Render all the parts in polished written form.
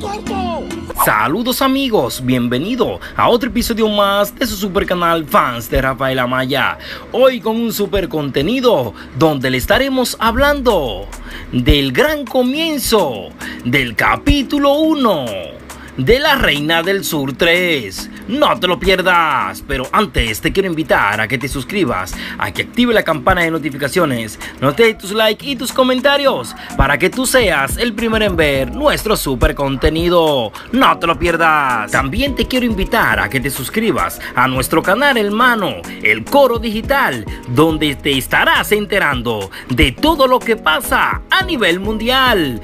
corto! Saludos amigos, bienvenido a otro episodio más de su super canal Fans de Rafael Amaya. Hoy con un super contenido donde le estaremos hablando del gran comienzo del capítulo 1 de La Reina del Sur 3. No te lo pierdas, pero antes te quiero invitar a que te suscribas, a que active la campana de notificaciones, nos dejes tus likes y tus comentarios para que tú seas el primero en ver nuestro super contenido. No te lo pierdas. También te quiero invitar a que te suscribas a nuestro canal hermano, El Coro Digital, donde te estarás enterando de todo lo que pasa a nivel mundial.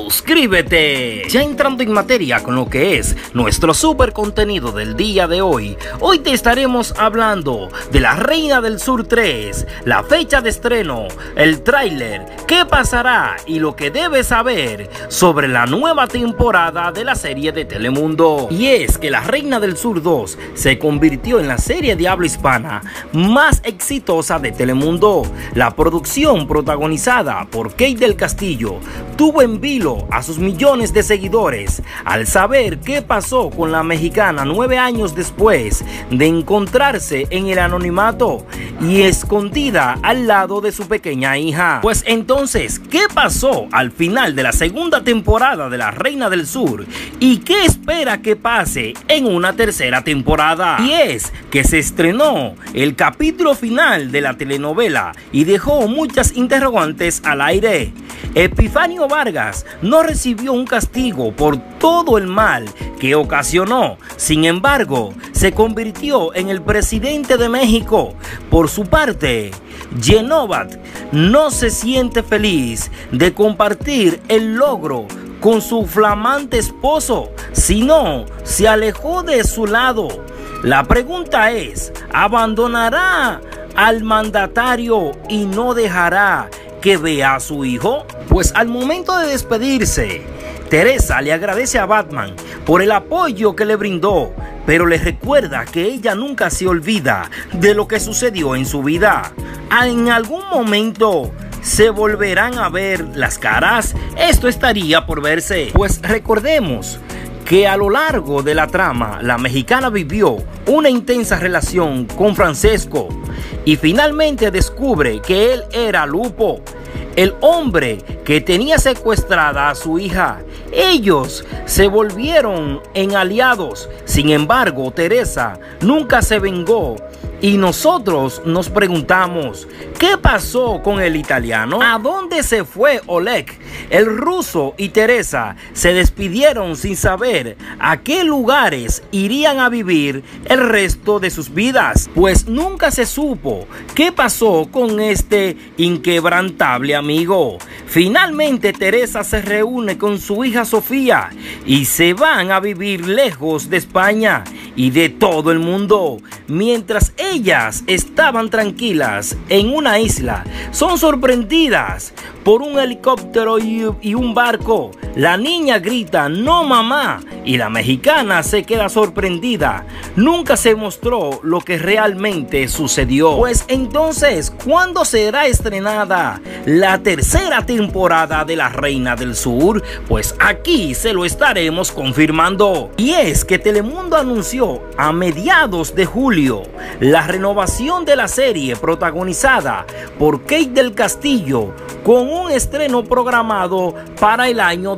Suscríbete. Ya entrando en materia con lo que es nuestro super contenido del día de hoy te estaremos hablando de La Reina del Sur 3, la fecha de estreno, el tráiler, qué pasará y lo que debes saber sobre la nueva temporada de la serie de Telemundo. Y es que La Reina del Sur 2 se convirtió en la serie de habla hispana más exitosa de Telemundo. La producción, protagonizada por Kate del Castillo, tuvo en vilo a sus millones de seguidores al saber qué pasó con la mexicana 9 años después de encontrarse en el anonimato y escondida al lado de su pequeña hija. Pues entonces, ¿qué pasó al final de la segunda temporada de La Reina del Sur? ¿Y qué espera que pase en una tercera temporada? Y es que se estrenó el capítulo final de la telenovela y dejó muchas interrogantes al aire. Epifanio Vargas no recibió un castigo por todo el mal que ocasionó. Sin embargo, se convirtió en el presidente de México. Por su parte, Genovat no se siente feliz de compartir el logro con su flamante esposo, sino se alejó de su lado. La pregunta es, ¿abandonará al mandatario y no dejará que vea a su hijo? Pues al momento de despedirse, Teresa le agradece a Batman por el apoyo que le brindó, pero le recuerda que ella nunca se olvida de lo que sucedió en su vida. En algún momento se volverán a ver las caras. Esto estaría por verse. Pues recordemos que a lo largo de la trama, la mexicana vivió una intensa relación con Francesco y finalmente descubre que él era Lupo, el hombre que tenía secuestrada a su hija. Ellos se volvieron en aliados. Sin embargo, Teresa nunca se vengó. Y nosotros nos preguntamos, ¿qué pasó con el italiano? ¿A dónde se fue Oleg? El ruso y Teresa se despidieron sin saber a qué lugares irían a vivir el resto de sus vidas. Pues nunca se supo qué pasó con este inquebrantable amigo. Finalmente Teresa se reúne con su hija Sofía y se van a vivir lejos de España y de todo el mundo. Mientras ellas estaban tranquilas en una isla, son sorprendidas por un helicóptero y un barco. La niña grita "no mamá" y la mexicana se queda sorprendida. Nunca se mostró lo que realmente sucedió. Pues entonces, ¿cuándo será estrenada la tercera temporada de La Reina del Sur? Pues aquí se lo estaremos confirmando. Y es que Telemundo anunció a mediados de julio la renovación de la serie protagonizada por Kate del Castillo, con un estreno programado para el año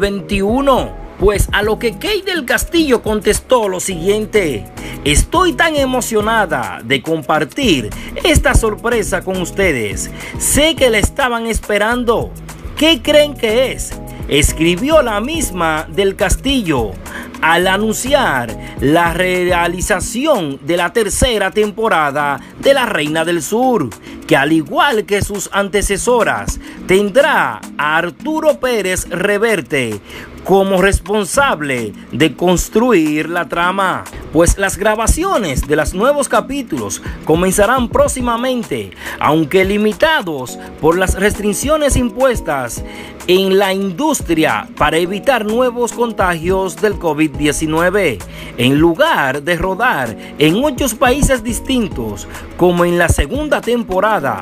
2021. Pues a lo que Kate del Castillo contestó lo siguiente: estoy tan emocionada de compartir esta sorpresa con ustedes. Sé que la estaban esperando. ¿Qué creen que es? Escribió la misma del Castillo al anunciar la realización de la tercera temporada de La Reina del Sur, que al igual que sus antecesoras, tendrá a Arturo Pérez Reverte como responsable de construir la trama. Pues las grabaciones de los nuevos capítulos comenzarán próximamente, aunque limitados por las restricciones impuestas en la industria para evitar nuevos contagios del COVID-19. En lugar de rodar en 8 países distintos como en la segunda temporada,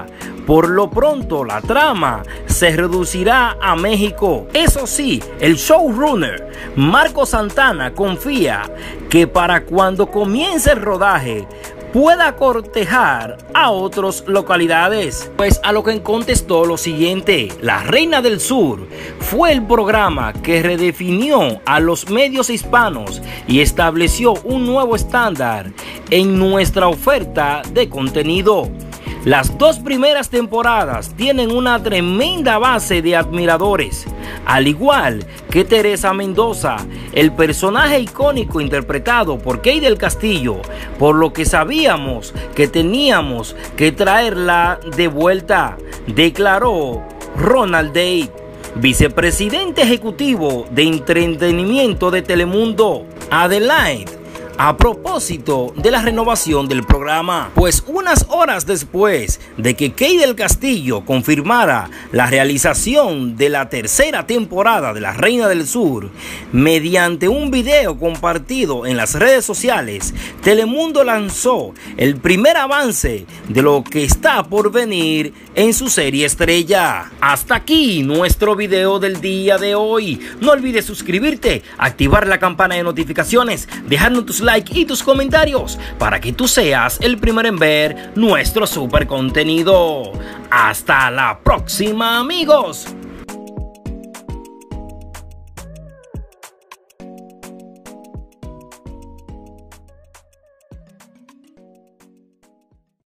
Por lo pronto, la trama se reducirá a México. Eso sí, el showrunner Marco Santana confía que para cuando comience el rodaje pueda cortejar a otras localidades. Pues a lo que contestó lo siguiente: La Reina del Sur fue el programa que redefinió a los medios hispanos y estableció un nuevo estándar en nuestra oferta de contenido. Las 2 primeras temporadas tienen una tremenda base de admiradores, al igual que Teresa Mendoza, el personaje icónico interpretado por Key del Castillo, por lo que sabíamos que teníamos que traerla de vuelta, declaró Ronald Day, vicepresidente ejecutivo de entretenimiento de Telemundo. Adelante. A propósito de la renovación del programa, pues unas horas después de que Key del Castillo confirmara la realización de la 3ª temporada de La Reina del Sur, mediante un video compartido en las redes sociales, Telemundo lanzó el primer avance de lo que está por venir en su serie estrella. Hasta aquí nuestro video del día de hoy. No olvides suscribirte, activar la campana de notificaciones, dejarnos tus likes y tus comentarios para que tú seas el primero en ver nuestro super contenido. Hasta la próxima, amigos.